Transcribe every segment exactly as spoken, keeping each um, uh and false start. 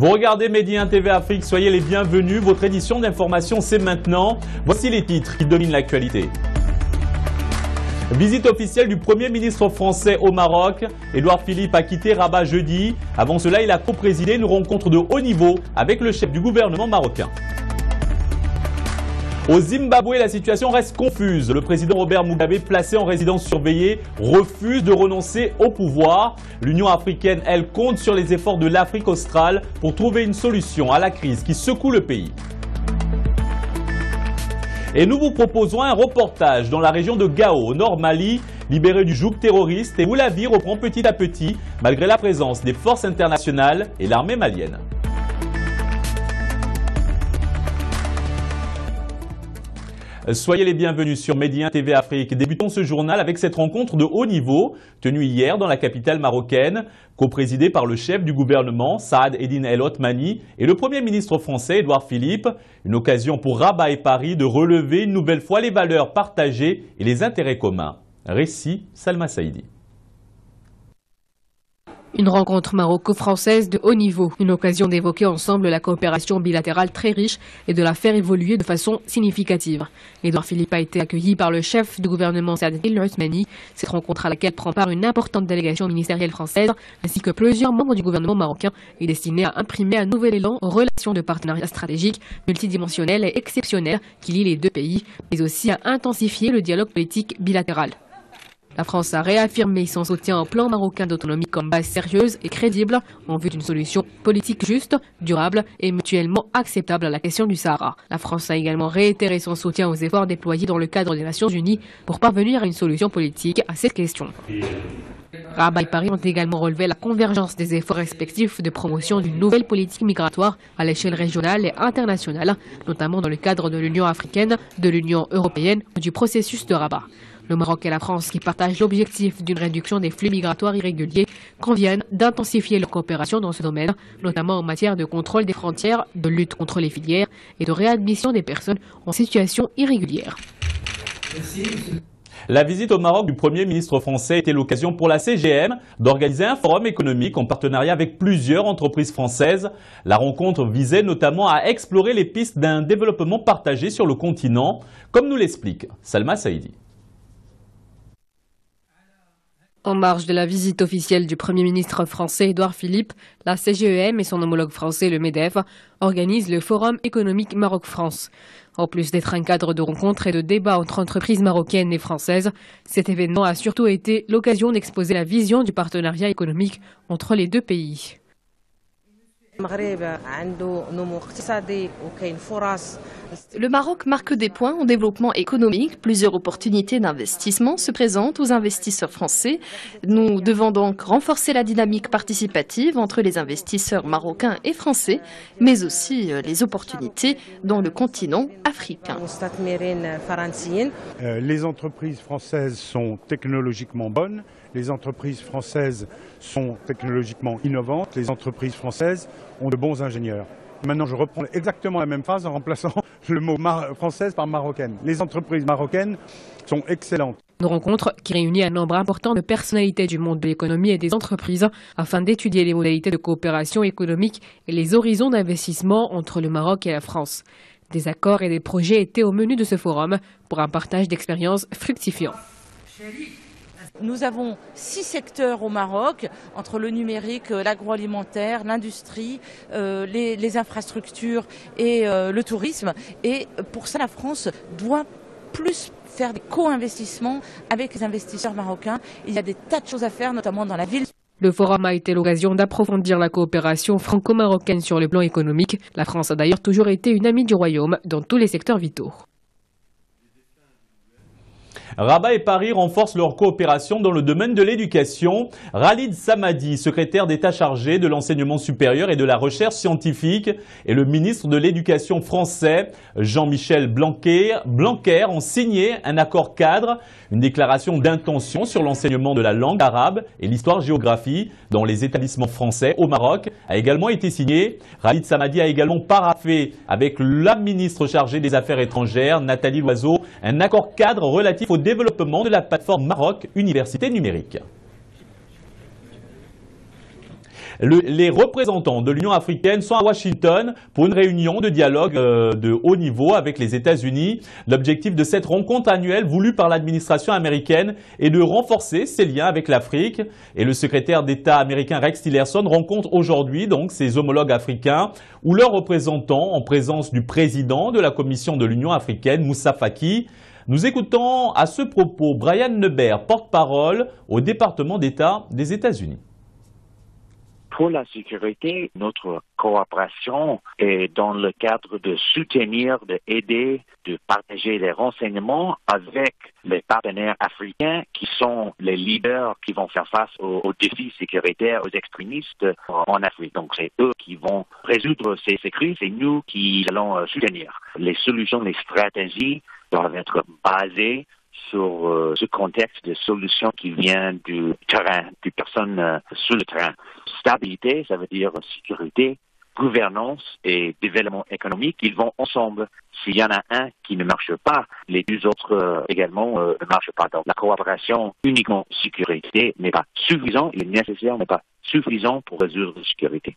Vous regardez Medi un T V Afrique, soyez les bienvenus. Votre édition d'information, c'est maintenant. Voici les titres qui dominent l'actualité. Visite officielle du Premier ministre français au Maroc. Édouard Philippe a quitté Rabat jeudi. Avant cela, il a co-présidé une rencontre de haut niveau avec le chef du gouvernement marocain. Au Zimbabwe, la situation reste confuse. Le président Robert Mugabe, placé en résidence surveillée, refuse de renoncer au pouvoir. L'Union africaine, elle, compte sur les efforts de l'Afrique australe pour trouver une solution à la crise qui secoue le pays. Et nous vous proposons un reportage dans la région de Gao, au nord Mali, libéré du joug terroriste, et où la vie reprend petit à petit, malgré la présence des forces internationales et l'armée malienne. Soyez les bienvenus sur Medi un T V Afrique. Débutons ce journal avec cette rencontre de haut niveau, tenue hier dans la capitale marocaine, co-présidée par le chef du gouvernement, Saad Eddine El Othmani, et le Premier ministre français, Édouard Philippe. Une occasion pour Rabat et Paris de relever une nouvelle fois les valeurs partagées et les intérêts communs. Récit, Salma Saïdi. Une rencontre maroco-française de haut niveau, une occasion d'évoquer ensemble la coopération bilatérale très riche et de la faire évoluer de façon significative. Édouard Philippe a été accueilli par le chef du gouvernement Saad El Othmani. Cette rencontre à laquelle prend part une importante délégation ministérielle française ainsi que plusieurs membres du gouvernement marocain est destinée à imprimer un nouvel élan aux relations de partenariat stratégique, multidimensionnel et exceptionnel qui lie les deux pays, mais aussi à intensifier le dialogue politique bilatéral. La France a réaffirmé son soutien au plan marocain d'autonomie comme base sérieuse et crédible en vue d'une solution politique juste, durable et mutuellement acceptable à la question du Sahara. La France a également réitéré son soutien aux efforts déployés dans le cadre des Nations Unies pour parvenir à une solution politique à cette question. Rabat et Paris ont également relevé la convergence des efforts respectifs de promotion d'une nouvelle politique migratoire à l'échelle régionale et internationale, notamment dans le cadre de l'Union africaine, de l'Union européenne ou du processus de Rabat. Le Maroc et la France, qui partagent l'objectif d'une réduction des flux migratoires irréguliers, conviennent d'intensifier leur coopération dans ce domaine, notamment en matière de contrôle des frontières, de lutte contre les filières et de réadmission des personnes en situation irrégulière. Merci. La visite au Maroc du Premier ministre français était l'occasion pour la C G M d'organiser un forum économique en partenariat avec plusieurs entreprises françaises. La rencontre visait notamment à explorer les pistes d'un développement partagé sur le continent, comme nous l'explique Salma Saïdi. En marge de la visite officielle du Premier ministre français Édouard Philippe, la C G E M et son homologue français, le MEDEF, organisent le Forum économique Maroc-France. En plus d'être un cadre de rencontres et de débats entre entreprises marocaines et françaises, cet événement a surtout été l'occasion d'exposer la vision du partenariat économique entre les deux pays. Le Maroc marque des points en développement économique. Plusieurs opportunités d'investissement se présentent aux investisseurs français. Nous devons donc renforcer la dynamique participative entre les investisseurs marocains et français, mais aussi les opportunités dans le continent africain. Euh, les entreprises françaises sont technologiquement bonnes. Les entreprises françaises sont technologiquement innovantes. Les entreprises françaises ont de bons ingénieurs. Maintenant, je reprends exactement la même phrase en remplaçant le mot française par marocaine. Les entreprises marocaines sont excellentes. Une rencontre qui réunit un nombre important de personnalités du monde de l'économie et des entreprises afin d'étudier les modalités de coopération économique et les horizons d'investissement entre le Maroc et la France. Des accords et des projets étaient au menu de ce forum pour un partage d'expériences fructifiant. Nous avons six secteurs au Maroc, entre le numérique, l'agroalimentaire, l'industrie, euh, les, les infrastructures et euh, le tourisme. Et pour ça, la France doit plus faire des co-investissements avec les investisseurs marocains. Il y a des tas de choses à faire, notamment dans la ville. Le forum a été l'occasion d'approfondir la coopération franco-marocaine sur le plan économique. La France a d'ailleurs toujours été une amie du Royaume dans tous les secteurs vitaux. Rabat et Paris renforcent leur coopération dans le domaine de l'éducation. Khalid Samadi, secrétaire d'État chargé de l'enseignement supérieur et de la recherche scientifique, et le ministre de l'Éducation français, Jean-Michel Blanquer, Blanquer, ont signé un accord cadre, une déclaration d'intention sur l'enseignement de la langue arabe et l'histoire-géographie dans les établissements français au Maroc a également été signé. Khalid Samadi a également paraphé avec la ministre chargée des Affaires étrangères, Nathalie Loiseau, un accord cadre relatif au développement de la plateforme Maroc Université Numérique. Le, les représentants de l'Union africaine sont à Washington pour une réunion de dialogue euh, de haut niveau avec les États-Unis. L'objectif de cette rencontre annuelle voulue par l'administration américaine est de renforcer ses liens avec l'Afrique. Et le secrétaire d'État américain Rex Tillerson rencontre aujourd'hui donc ses homologues africains ou leurs représentants en présence du président de la Commission de l'Union africaine, Moussa Faki. Nous écoutons à ce propos Brian Nebert, porte-parole au département d'État des États-Unis. Pour la sécurité, notre coopération est dans le cadre de soutenir, d'aider, de partager les renseignements avec les partenaires africains qui sont les leaders qui vont faire face aux, aux défis sécuritaires, aux extrémistes en Afrique. Donc c'est eux qui vont résoudre ces, ces crises et nous qui allons euh, soutenir. Les solutions, les stratégies doivent être basées sur euh, ce contexte de solutions qui vient du terrain, des personnes euh, sur le terrain. Stabilité, ça veut dire sécurité, gouvernance et développement économique, ils vont ensemble. S'il y en a un qui ne marche pas, les deux autres euh, également euh, ne marchent pas. Donc la coopération uniquement sécurité n'est pas suffisant, il est nécessaire, mais pas suffisant pour résoudre la sécurité.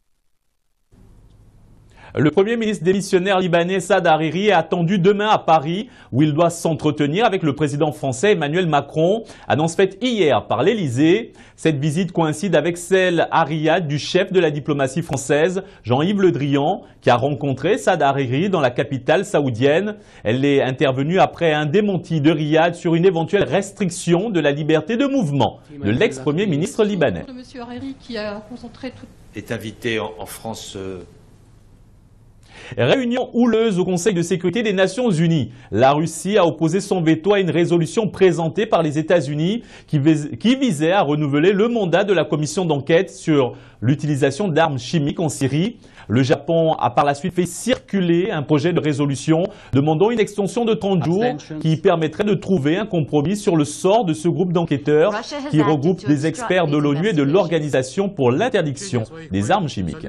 Le Premier ministre démissionnaire libanais Saad Hariri est attendu demain à Paris où il doit s'entretenir avec le président français Emmanuel Macron. Annonce faite hier par l'Élysée. Cette visite coïncide avec celle à Riyad du chef de la diplomatie française, Jean-Yves Le Drian, qui a rencontré Saad Hariri dans la capitale saoudienne. Elle est intervenue après un démenti de Riyad sur une éventuelle restriction de la liberté de mouvement de l'ex-premier ministre libanais. Monsieur Hariri qui a concentré tout... est invité en, en France. Euh... Réunion houleuse au Conseil de sécurité des Nations Unies. La Russie a opposé son veto à une résolution présentée par les États-Unis qui, vis qui visait à renouveler le mandat de la commission d'enquête sur l'utilisation d'armes chimiques en Syrie. Le Japon a par la suite fait circuler un projet de résolution demandant une extension de trente jours qui permettrait de trouver un compromis sur le sort de ce groupe d'enquêteurs qui regroupe des experts de l'ONU et de l'Organisation pour l'interdiction des armes chimiques.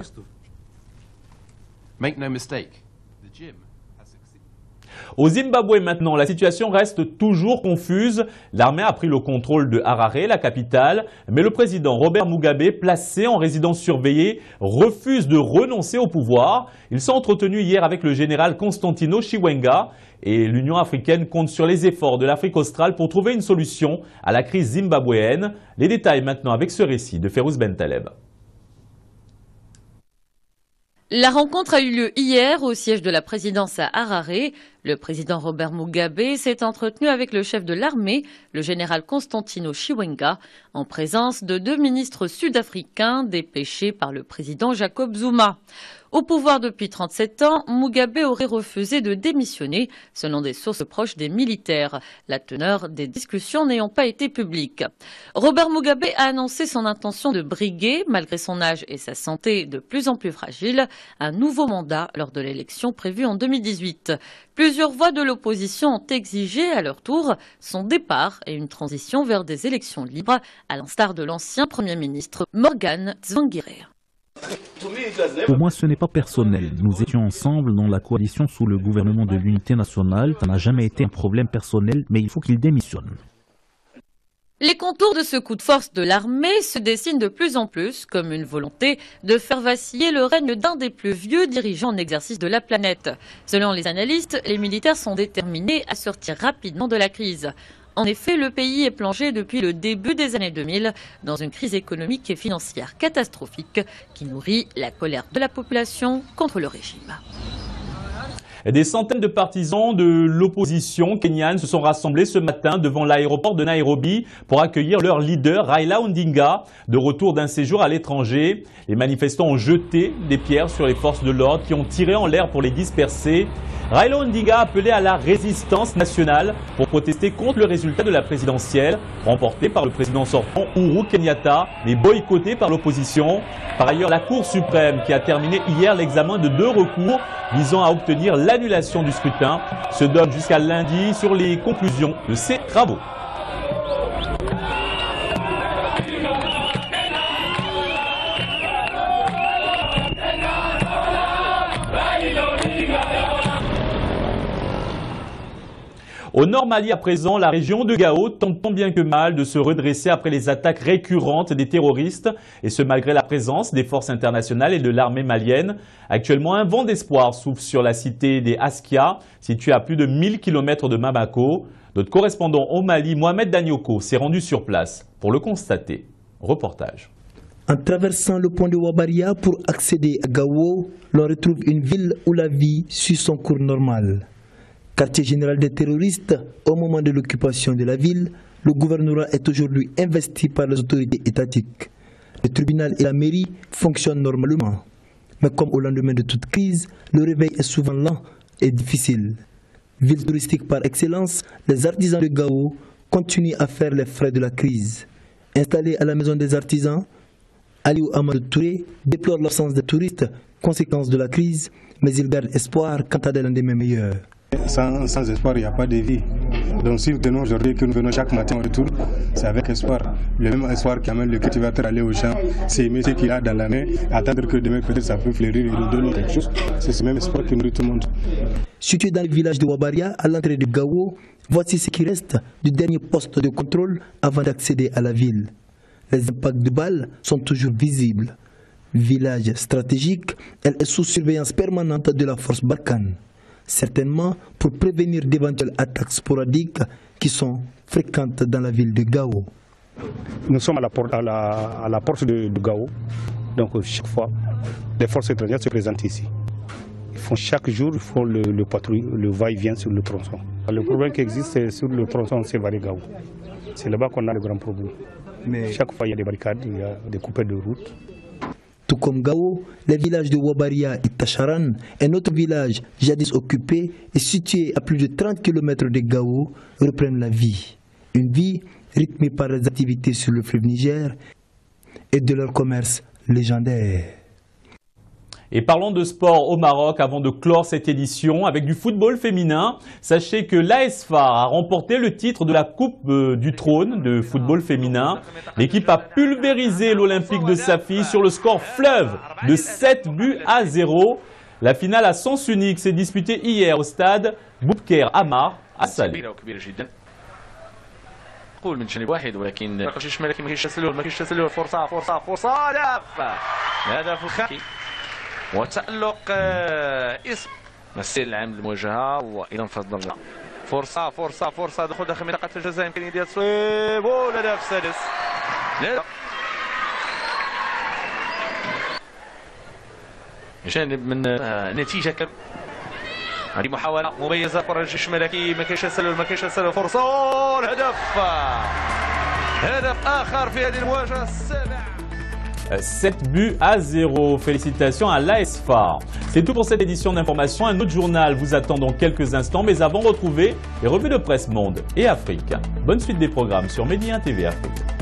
Make no mistake, the gym has succeeded. Au Zimbabwe maintenant, la situation reste toujours confuse. L'armée a pris le contrôle de Harare, la capitale, mais le président Robert Mugabe, placé en résidence surveillée, refuse de renoncer au pouvoir. Il s'est entretenu hier avec le général Constantino Chiwenga et l'Union africaine compte sur les efforts de l'Afrique australe pour trouver une solution à la crise zimbabwéenne. Les détails maintenant avec ce récit de Férouz Bentaleb. La rencontre a eu lieu hier au siège de la présidence à Harare. Le président Robert Mugabe s'est entretenu avec le chef de l'armée, le général Constantino Chiwenga, en présence de deux ministres sud-africains dépêchés par le président Jacob Zuma. Au pouvoir depuis trente-sept ans, Mugabe aurait refusé de démissionner, selon des sources proches des militaires, la teneur des discussions n'ayant pas été publique. Robert Mugabe a annoncé son intention de briguer, malgré son âge et sa santé de plus en plus fragile, un nouveau mandat lors de l'élection prévue en deux mille dix-huit. Plusieurs voix de l'opposition ont exigé à leur tour son départ et une transition vers des élections libres, à l'instar de l'ancien Premier ministre Morgan Tsvangirai. Pour moi, ce n'est pas personnel. Nous étions ensemble dans la coalition sous le gouvernement de l'unité nationale. Ça n'a jamais été un problème personnel, mais il faut qu'il démissionne. Les contours de ce coup de force de l'armée se dessinent de plus en plus comme une volonté de faire vaciller le règne d'un des plus vieux dirigeants en exercice de la planète. Selon les analystes, les militaires sont déterminés à sortir rapidement de la crise. En effet, le pays est plongé depuis le début des années deux mille dans une crise économique et financière catastrophique qui nourrit la colère de la population contre le régime. Des centaines de partisans de l'opposition kenyane se sont rassemblés ce matin devant l'aéroport de Nairobi pour accueillir leur leader Raila Odinga de retour d'un séjour à l'étranger. Les manifestants ont jeté des pierres sur les forces de l'ordre qui ont tiré en l'air pour les disperser. Raila Odinga a appelé à la résistance nationale pour protester contre le résultat de la présidentielle remporté par le président sortant Uhuru Kenyatta mais boycotté par l'opposition. Par ailleurs, la Cour suprême qui a terminé hier l'examen de deux recours visant à obtenir l'annulation du scrutin se donne jusqu'à lundi sur les conclusions de ces travaux. Au nord Mali à présent, la région de Gao tente tant bien que mal de se redresser après les attaques récurrentes des terroristes, et ce malgré la présence des forces internationales et de l'armée malienne. Actuellement, un vent d'espoir souffle sur la cité des Askia, située à plus de mille kilomètres de Bamako. Notre correspondant au Mali, Mohamed Danyoko, s'est rendu sur place pour le constater. Reportage. En traversant le pont de Wabaria pour accéder à Gao, l'on retrouve une ville où la vie suit son cours normal. Quartier général des terroristes, au moment de l'occupation de la ville, le gouvernorat est aujourd'hui investi par les autorités étatiques. Le tribunal et la mairie fonctionnent normalement. Mais comme au lendemain de toute crise, le réveil est souvent lent et difficile. Ville touristique par excellence, les artisans de Gao continuent à faire les frais de la crise. Installés à la maison des artisans, Aliou Amadou Touré déplore l'absence des touristes, conséquence de la crise, mais il garde espoir quant à des lendemains meilleurs. Sans, sans espoir, il n'y a pas de vie. Donc si nous venons aujourd'hui, que nous venons chaque matin au retour, c'est avec espoir. Le même espoir qui amène le cultivateur à aller au champ, s'aimer ce qu'il a dans la main, attendre que demain peut-être ça peut fleurir et nous donner quelque chose. C'est ce même espoir qui nourrit tout le monde. Situé dans le village de Wabaria, à l'entrée de Gao, voici ce qui reste du dernier poste de contrôle avant d'accéder à la ville. Les impacts de balles sont toujours visibles. Village stratégique, elle est sous surveillance permanente de la force Barkhane. Certainement pour prévenir d'éventuelles attaques sporadiques qui sont fréquentes dans la ville de Gao. Nous sommes à la porte, à la, à la porte de, de Gao, donc chaque fois, les forces étrangères se présentent ici. Ils font chaque jour, ils font le, le patrouille, le va-et-vient sur le tronçon. Le problème qui existe, c'est sur le tronçon Sévaré-Gao. C'est là-bas qu'on a le grand problème. Mais chaque fois, il y a des barricades, il y a des coupures de route. Tout comme Gao, les villages de Wabaria et Tacharan, un autre village jadis occupé et situé à plus de trente kilomètres de Gao, reprennent la vie. Une vie rythmée par les activités sur le fleuve Niger et de leur commerce légendaire. Et parlons de sport au Maroc avant de clore cette édition avec du football féminin. Sachez que l'A S F A R a remporté le titre de la Coupe du Trône de football féminin. L'équipe a pulvérisé l'Olympique de Safi sur le score fleuve de sept buts à zéro. La finale à sens unique s'est disputée hier au stade Boubker Amar à Salé. وتألق اسم مسير العام للمواجهة وإذا فضل فرصة فرصة فرصة دخول داخل منطقة الجزاء يمكن يدير تصويب والهدف السادس. جانب من نتيجة كم هذه محاولة مميزة كرة الشمالكي ما كاينش تسلل ما كاينش تسلل فرصة والهدف هدف آخر في هذه المواجهة السابعة. sept buts à zéro. Félicitations à l'A S F A R. C'est tout pour cette édition d'information. Un autre journal vous attend dans quelques instants. Mais avant, retrouvez les revues de presse Monde et Afrique. Bonne suite des programmes sur Média T V Afrique.